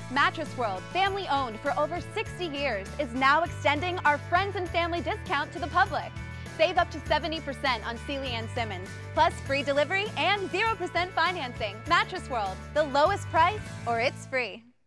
Mattress World, family owned for over 60 years, is now extending our friends and family discount to the public. Save up to 70% on Sealy and Simmons, plus free delivery and 0% financing. Mattress World, the lowest price or it's free.